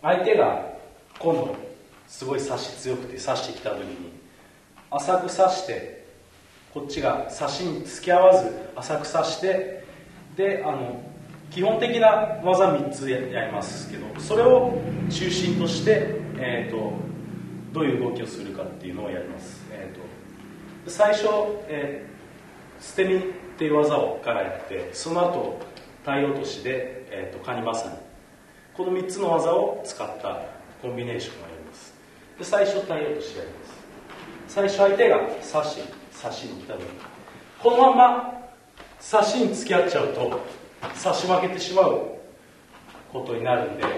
相手が今度すごい差し強くて刺してきた時に浅く刺して、こっちが刺しに突き合わず浅く刺して、で基本的な技3つやりますけど、それを中心として、どういう動きをするかっていうのをやります。最初、捨て身っていう技をからやって、その後体落としで、カニバサミ、この3つの技を使ったコンビネーションをやります。で最初体落としやります。最初相手が刺しに来た時に、このまま刺しに付き合っちゃうと刺し負けてしまうことになるんで、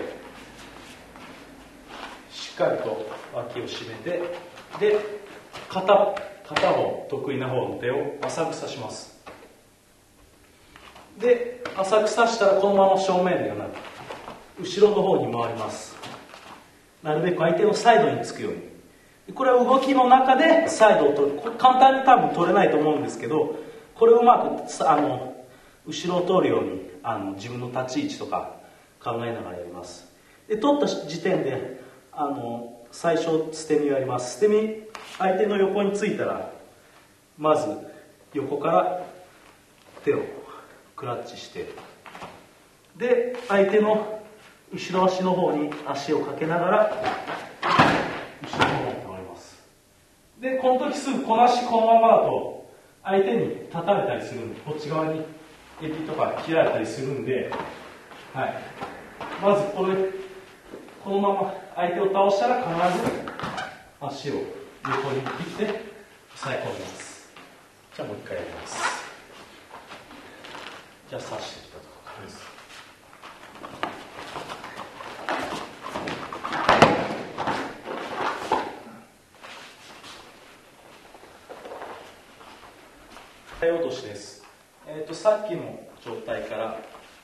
しっかりと脇を締めて、で片方得意な方の手を浅く刺します。で浅く刺したらこのまま正面ではなく後ろの方に回ります。なるべく相手のサイドにつくように。これは動きの中でサイドを取る。これ簡単に多分取れないと思うんですけど、これをうまく後ろを通るように自分の立ち位置とか考えながらやります。で取った時点で最初捨て身をやります。捨て身、相手の横についたらまず横から手をクラッチして、で相手の後ろ足の方に足をかけながら後ろの方に回ります。でこの時すぐこの足このままだと相手に立たれたりするんで、こっち側にエビとか切られたりするんで、はい、まずこのまま相手を倒したら必ず足を横に切って押さえ込みます。じゃあもう一回やります。じゃあ刺してきたところです。体落としです。さっきの状態から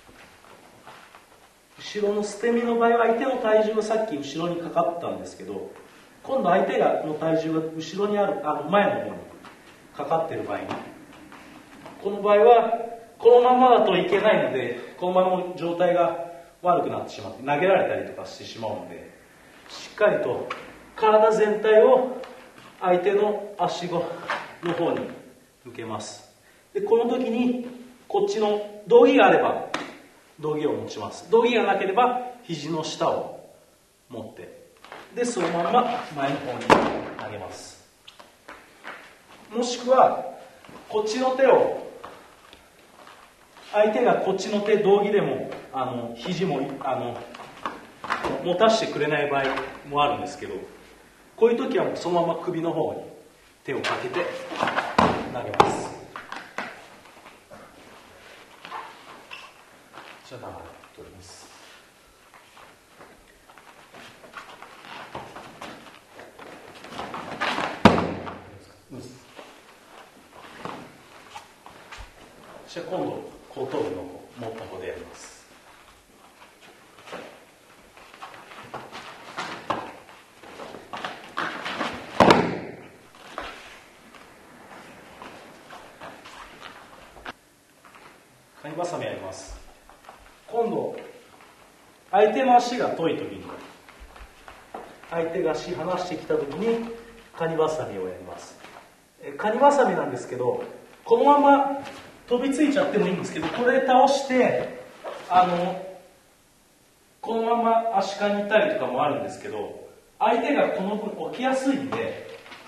後ろの捨て身の場合は相手の体重がさっき後ろにかかったんですけど、今度相手の体重が後ろにある前の方にかかっている場合に、この場合はこのままだといけないので、このまま状態が悪くなってしまって投げられたりとかしてしまうので、しっかりと体全体を相手の足の方に向けます。でこの時にこっちの道着があれば道着を持ちます。道着がなければ肘の下を持って、でそのまま前の方に投げます。もしくはこっちの手を、相手がこっちの手道着でも肘も持たせてくれない場合もあるんですけど、こういう時はもうそのまま首の方に手をかけて投げます。じゃあ取ります。じゃあ今度後頭部の方、持った方でやります。カニバサミやります。今度相手の足が遠い時に、相手が足離してきた時にカニバサミをやります。カニバサミなんですけど、このまま飛びついちゃってもいいんですけど、これで倒してこのまま足換に行ったりとかもあるんですけど、相手がこの分起きやすいんで、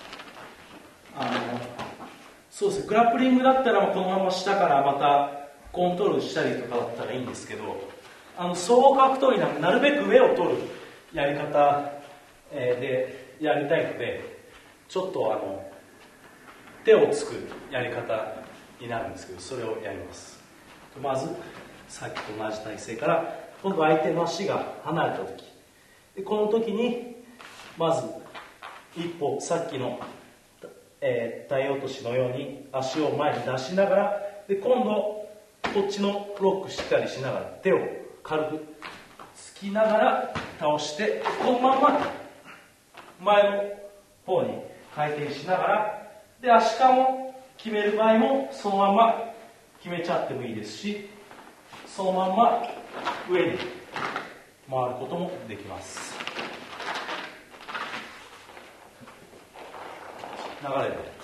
そうですね、グラップリングだったらこのまま下からまたコントロールしたりとかだったらいいんですけど、総合格闘技なんでなるべく上を取るやり方、でやりたいので、ちょっと手をつくやり方になるんですけど、それをやります。まずさっきと同じ体勢から、今度相手の足が離れた時で、この時にまず一歩さっきの、体落としのように足を前に出しながら、で今度こっちのロックしっかりしながら手を軽くつきながら倒して、このまま前の方に回転しながら、で足換を決める場合もそのまま決めちゃってもいいですし、そのまま上に回ることもできます。流れであります。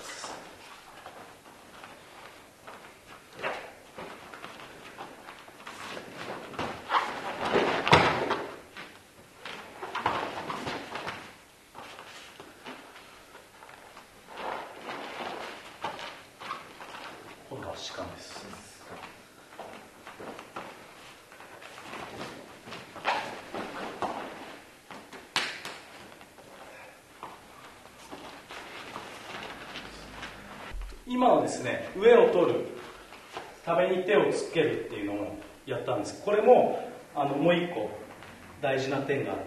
今度は士官です。今のですね、上を取る、壁に手をつけるっていうのをやったんです。これももう一個大事な点があって、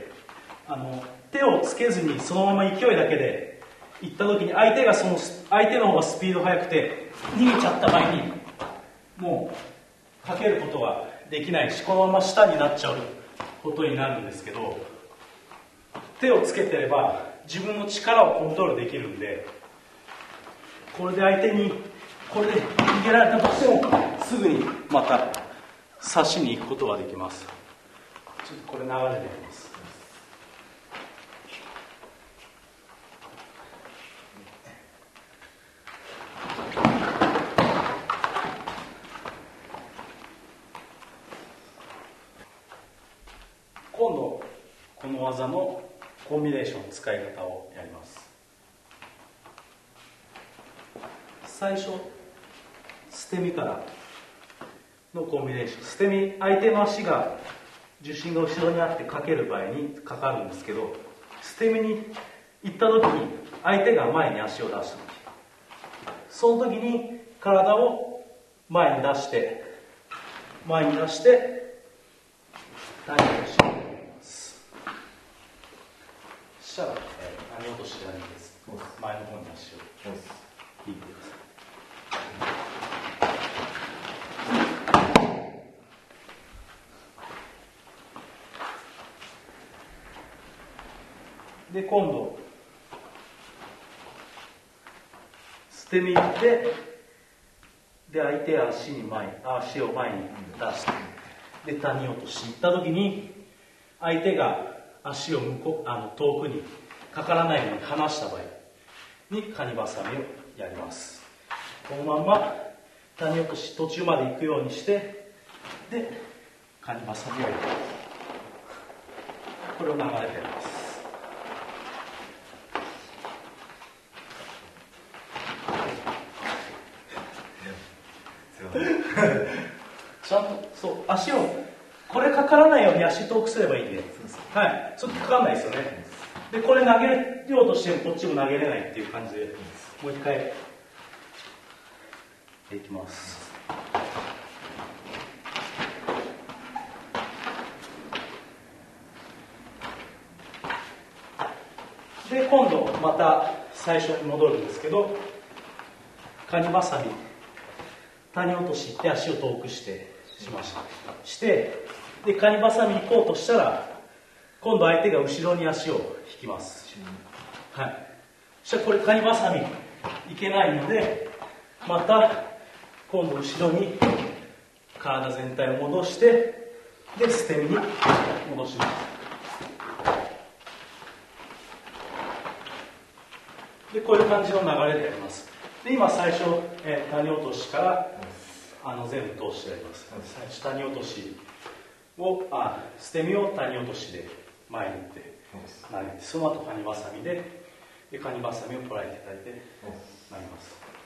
手をつけずにそのまま勢いだけで行った時に相手の方がスピード速くて逃げちゃった場合にもうかけることはできないし、このまま下になっちゃうことになるんですけど、手をつけてれば自分の力をコントロールできるんで、これで相手にこれで逃げられたとしてもすぐにまた刺しに行くことができます。ちょっとこれ流れでやります。今度この技のコンビネーション使い方をやります。最初捨て身からのコンビネーション、捨て身、相手の足が重心が後ろにあってかける場合にかかるんですけど、捨て身に行った時に相手が前に足を出した時、その時に体を前に出して谷落としになります。そしたら谷落としじゃないです。前の方に足を引いてください。で、今度捨て身で相手は足を前に出して、で谷落としに行った時に相手が足を遠くにかからないように離した場合にカニバサミをやります。このまんま谷落とし途中まで行くようにして、でカニバサミをやります。これを流れてやります。ちゃんとそう足をこれかからないように足遠くすればいいんで、はい、それかからないですよね。でこれ投げようとしてもこっちも投げれないっていう感じでもう一回いきます。で今度また最初に戻るんですけど、カニバサミ谷落としって足を遠くしてでカニバサミ行こうとしたら今度相手が後ろに足を引きます。はい。そしたらこれカニバサミいけないので、また今度後ろに体全体を戻して、で捨て身に戻します。でこういう感じの流れでやります。で今最初、谷落としから全部通してやります。最初谷落としを捨て身を谷落としで前に行って投げて、その後カニバサミでカニバサミを捉えていただいて投げます。